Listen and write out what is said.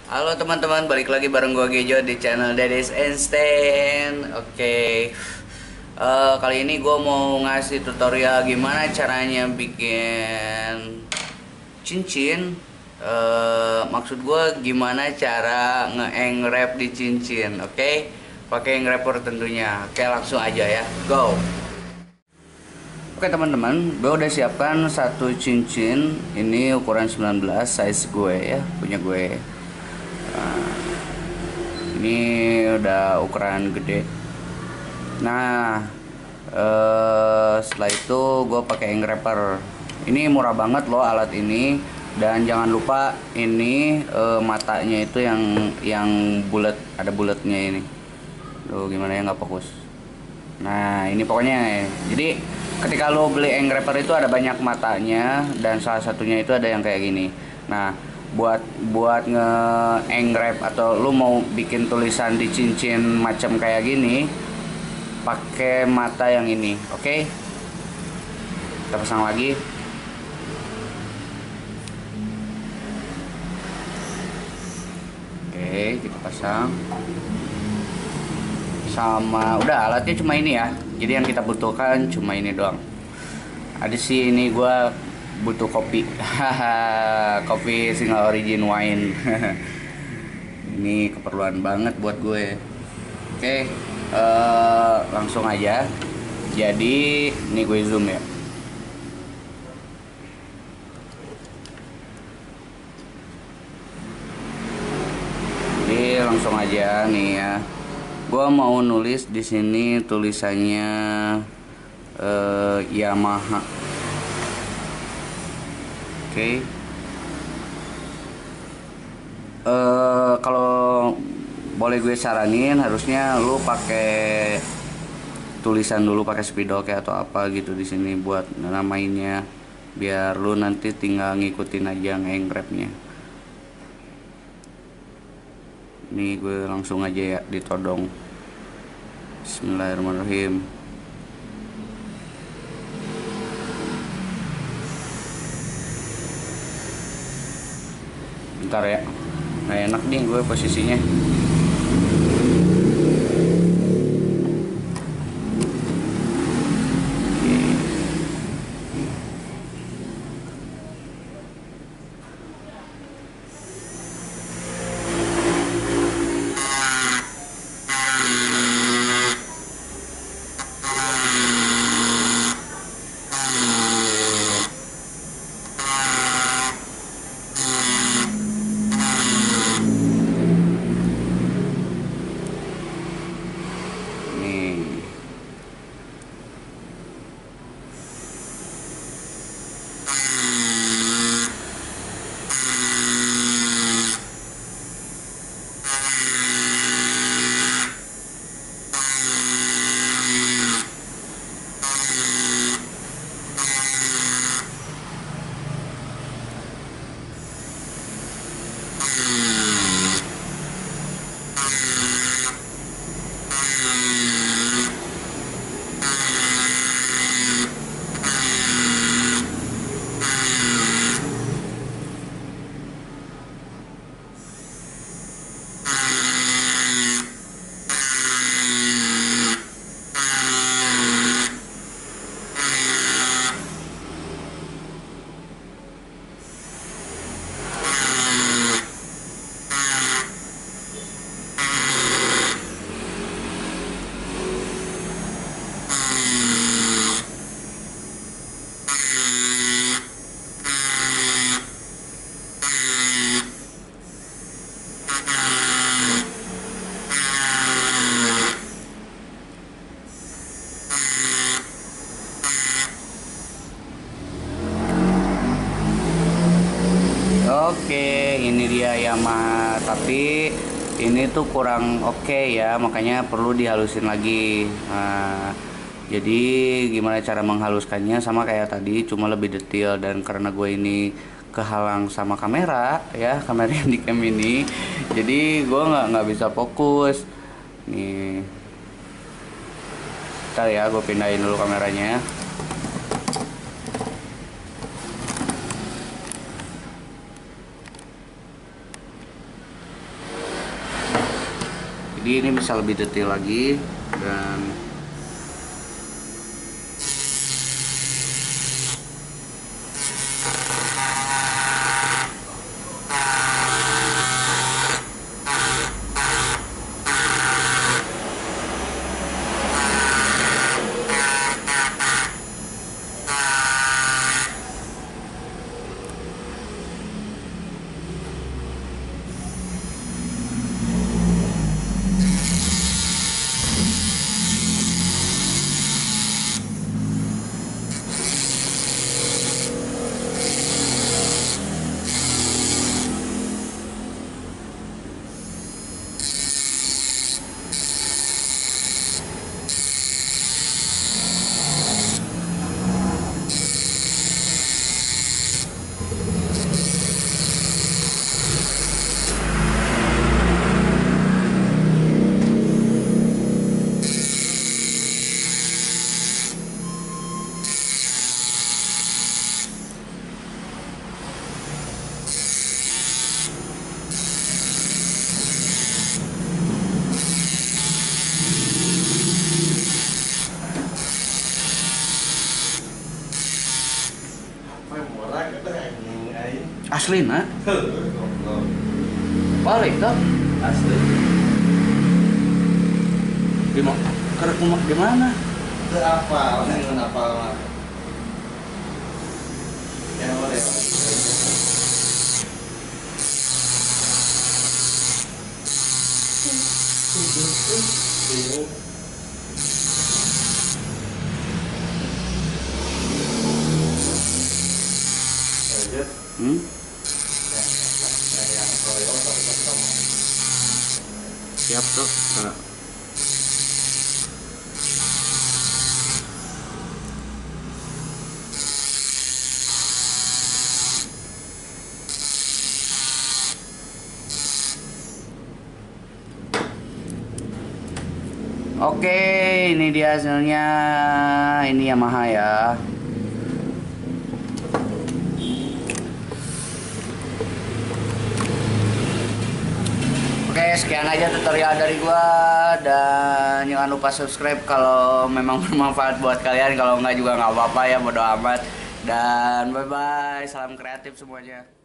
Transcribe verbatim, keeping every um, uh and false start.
Halo teman-teman, balik lagi bareng gua Gejo di channel Deddy's Einstein. Oke, Eh, kali ini gua mau ngasih tutorial gimana caranya bikin cincin. Eh, maksud gua gimana cara nge-engrap di cincin. Oke, pakai engrapper tentunya. Oke, langsung aja ya, go. Oke teman-teman, gue udah siapkan satu cincin. Ini ukuran sembilan belas, size gue ya, punya gue. Nah, ini udah ukuran gede. Nah, eh, setelah itu gue pakai engrapper. Ini murah banget loh alat ini. Dan jangan lupa ini eh, matanya itu yang yang bulat, ada bulatnya ini. Tuh gimana ya, nggak fokus. Nah ini pokoknya. Jadi ketika lo beli engrapper itu ada banyak matanya dan salah satunya itu ada yang kayak gini. Nah buat buat nge-engrap atau lo mau bikin tulisan di cincin macam kayak gini, pakai mata yang ini. Oke, kita pasang lagi. Oke, kita pasang. Sama udah, alatnya cuma ini ya, jadi yang kita butuhkan cuma ini doang. Ada sih ini gua butuh kopi. Kopi single origin wine. Ini keperluan banget buat gue. Oke, eh, langsung aja. Jadi ini gue zoom ya. Jadi langsung aja nih ya. Gua mau nulis di sini tulisannya eh, Yamaha. Oke. Okay. Eh, kalau boleh gue saranin, harusnya lu pakai tulisan dulu, pakai spidol kayak atau apa gitu di sini buat namainnya, biar lu nanti tinggal ngikutin aja nge-engrapnya. Ini gue langsung aja ya, ditodong. Bismillahirrahmanirrahim. Bentar ya, nggak enak nih gue posisinya. Oke, ini dia Yamaha, tapi ini tuh kurang oke ya, makanya perlu dihalusin lagi. Nah, jadi gimana cara menghaluskannya, sama kayak tadi, cuma lebih detail. Dan karena gue ini kehalang sama kamera ya, kamera yang di cam ini, jadi gue nggak nggak bisa fokus. Nih, ntar ya, gue pindahin dulu kameranya. Jadi ini bisa lebih detail lagi dan asli nah balik tuh Asli. di mana kerek rumah di mana Itu apa? Orang yang apa? Yang boleh. hmm? Siap tuh nah. Oke, ini dia hasilnya. Ini Yamaha ya. Oke, sekian aja tutorial dari gua, dan jangan lupa subscribe kalau memang bermanfaat buat kalian. Kalau enggak juga nggak apa-apa ya, bodo amat. Dan bye bye, salam kreatif semuanya.